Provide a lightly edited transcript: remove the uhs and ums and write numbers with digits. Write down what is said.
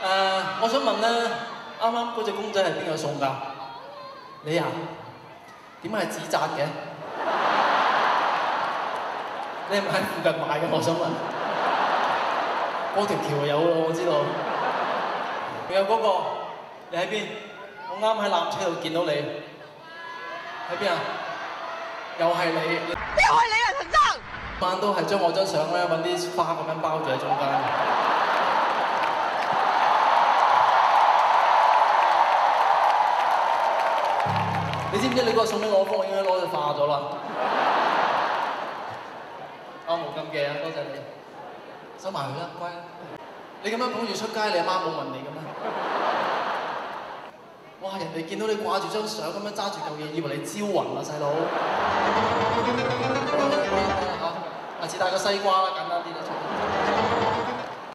我想問咧，啱啱嗰隻公仔係邊個送㗎？你啊？點解係紙紮嘅？你係咪喺附近買嘅？我想問。嗰條橋有咯，我知道。仲有嗰個，你喺邊？我啱喺纜車度見到你。喺邊啊？又係你。 邊個係你啊，陳生？ 晚都係將我張相咧揾啲花咁樣包住喺中間。你知唔知你嗰個送俾我封，我應該攞去化咗啦。我冇咁嘅啊，多謝你。收埋佢啦，乖啦。你咁樣捧住出街，你阿媽冇問你嘅咩？哇！人哋見到你掛住張相咁樣揸住嚿嘢，以為你招魂啊，細佬。下次帶個西瓜啦，簡單啲啦。